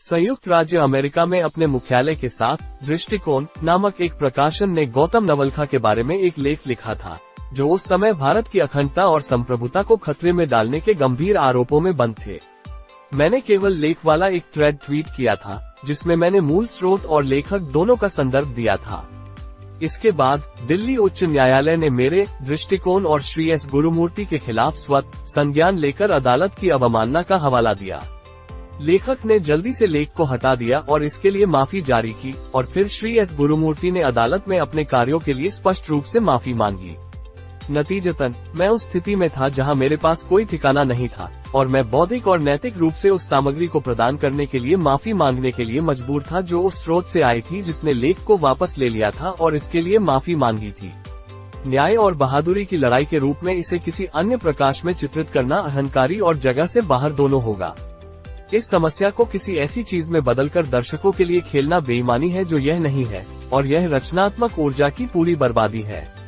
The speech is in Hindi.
संयुक्त राज्य अमेरिका में अपने मुख्यालय के साथ दृष्टिकोण नामक एक प्रकाशन ने गौतम नवलखा के बारे में एक लेख लिखा था, जो उस समय भारत की अखंडता और संप्रभुता को खतरे में डालने के गंभीर आरोपों में बंद थे। मैंने केवल लेख वाला एक थ्रेड ट्वीट किया था, जिसमें मैंने मूल स्रोत और लेखक दोनों का संदर्भ दिया था। इसके बाद दिल्ली उच्च न्यायालय ने मेरे दृष्टिकोण और श्री एस गुरुमूर्ति के खिलाफ स्वतः संज्ञान लेकर अदालत की अवमानना का हवाला दिया। लेखक ने जल्दी से लेख को हटा दिया और इसके लिए माफी जारी की, और फिर श्री एस गुरुमूर्ति ने अदालत में अपने कार्यों के लिए स्पष्ट रूप से माफी मांगी। नतीजतन मैं उस स्थिति में था जहां मेरे पास कोई ठिकाना नहीं था, और मैं बौद्धिक और नैतिक रूप से उस सामग्री को प्रदान करने के लिए माफी मांगने के लिए मजबूर था जो उस स्रोत से आई थी जिसने लेख को वापस ले लिया था और इसके लिए माफी मांगी थी। न्याय और बहादुरी की लड़ाई के रूप में इसे किसी अन्य प्रकाश में चित्रित करना अहंकारी और जगह से बाहर दोनों होगा। इस समस्या को किसी ऐसी चीज में बदलकर दर्शकों के लिए खेलना बेईमानी है जो यह नहीं है, और यह रचनात्मक ऊर्जा की पूरी बर्बादी है।